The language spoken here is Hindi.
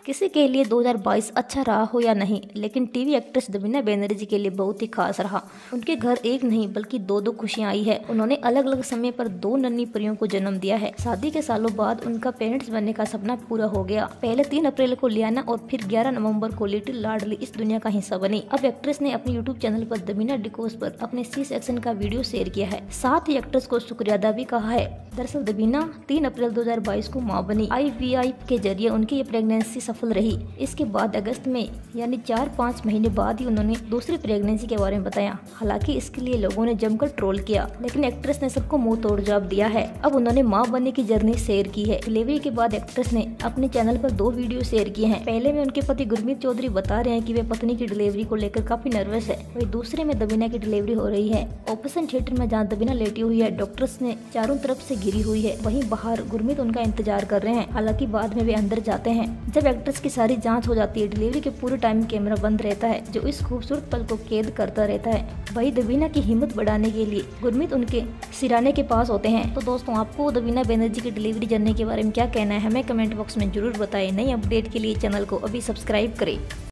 किसी के लिए 2022 अच्छा रहा हो या नहीं, लेकिन टीवी एक्ट्रेस दबीना बनर्जी के लिए बहुत ही खास रहा। उनके घर एक नहीं बल्कि दो दो खुशियां आई है। उन्होंने अलग अलग समय पर दो नन्ही परियों को जन्म दिया है। शादी के सालों बाद उनका पेरेंट्स बनने का सपना पूरा हो गया। पहले 3 अप्रैल को लियाना और फिर 11 नवंबर को लिटिल लाडली इस दुनिया का हिस्सा बनी। अब एक्ट्रेस ने अपने यूट्यूब चैनल पर दबीना डिकोस पर अपने सी सेक्शन का वीडियो शेयर किया है। साथ ही एक्ट्रेस को शुक्रिया अदा भी कहा है। दरअसल दबीना 3 अप्रैल 2022 को मां बनी। IVF के जरिए उनकी ये प्रेगनेंसी सफल रही। इसके बाद अगस्त में यानी 4-5 महीने बाद ही उन्होंने दूसरी प्रेगनेंसी के बारे में बताया। हालांकि इसके लिए लोगों ने जमकर ट्रोल किया, लेकिन एक्ट्रेस ने सबको मुंह तोड़ जवाब दिया है। अब उन्होंने मां बनने की जर्नी शेयर की है। डिलीवरी के बाद एक्ट्रेस ने अपने चैनल पर 2 वीडियो शेयर किए हैं। पहले में उनके पति गुरमीत चौधरी बता रहे हैं कि वे पत्नी की डिलीवरी को लेकर काफी नर्वस है। वही दूसरे में दबीना की डिलीवरी हो रही है। ऑपरेशन थिएटर में जहाँ दबीना लेटी हुई है, डॉक्टर्स ने चारों तरफ से घिरी हुई है। वहीं बाहर गुरमीत उनका इंतजार कर रहे हैं। हालांकि बाद में वे अंदर जाते हैं। जब एक्ट्रेस की सारी जांच हो जाती है, डिलीवरी के पूरे टाइम कैमरा बंद रहता है, जो इस खूबसूरत पल को कैद करता रहता है। वही दबीना की हिम्मत बढ़ाने के लिए गुरमीत उनके सिराने के पास होते हैं। तो दोस्तों, आपको दबीना बनर्जी की डिलीवरी जर्नी के बारे में क्या कहना है, हमें कमेंट बॉक्स में जरूर बताएं। नई अपडेट के लिए चैनल को अभी सब्सक्राइब करें।